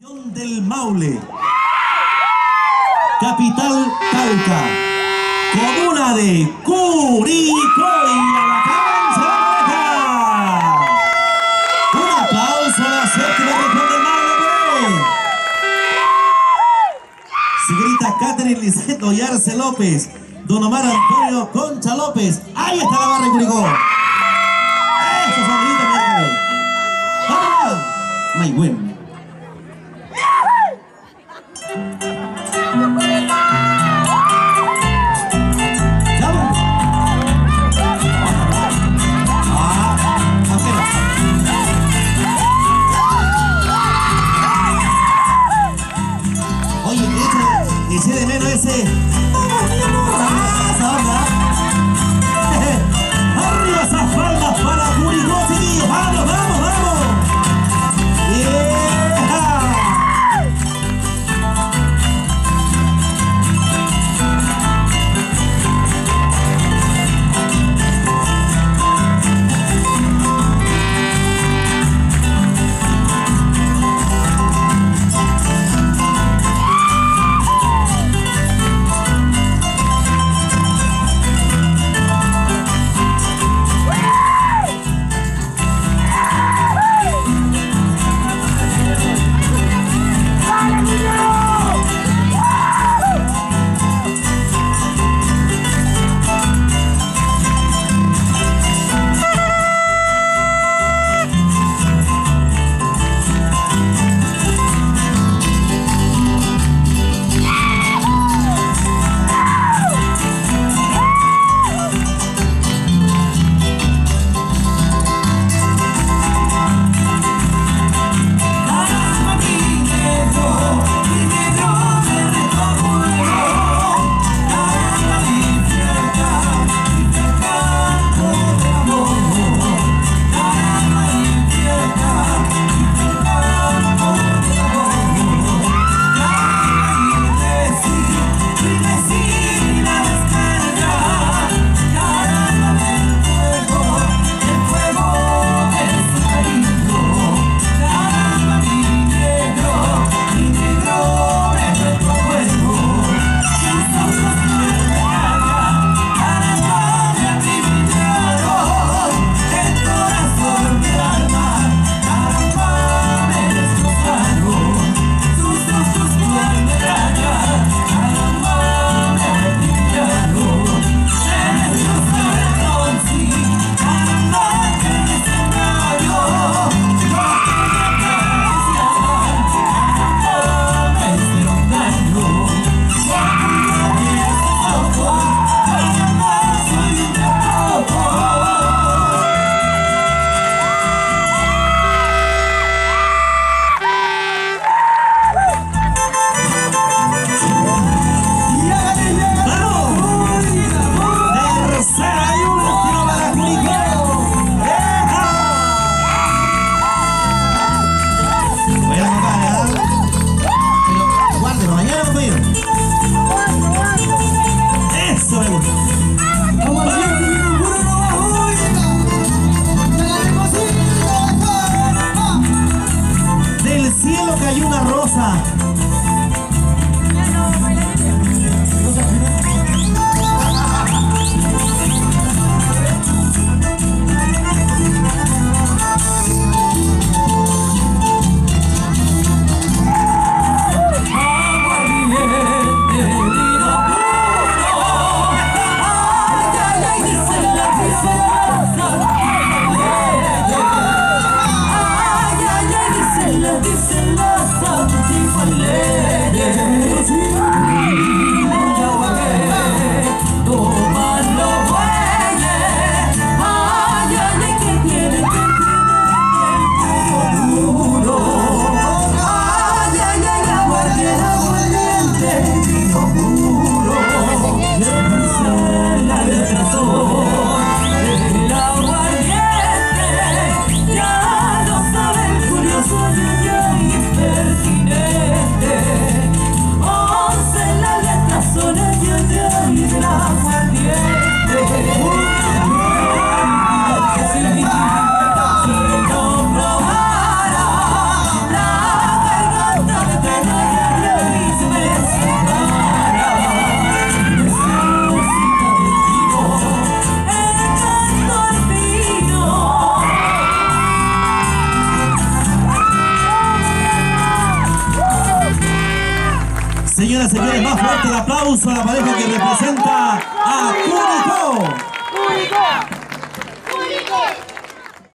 Del Maule, capital Talca, comuna de Curicó, y a la cancha de pareja. Un aplauso a la séptima región del Maule. Señorita Catherine Liceto y Arce López, Don Omar Antonio Concha López. Ahí está la barra de Curicó. Eso, sonrita, mira. ¡Vamos! Muy bueno. Ese de menos ese. Arriba esas faldas para Curicó, chiquillos. Vamos, vamos, vamos. Yeah. Del cielo cayó una rosa. Dice la Señoras y señores, más fuerte el aplauso a la pareja que representa a Curicó. ¡Curicó! ¡Curicó!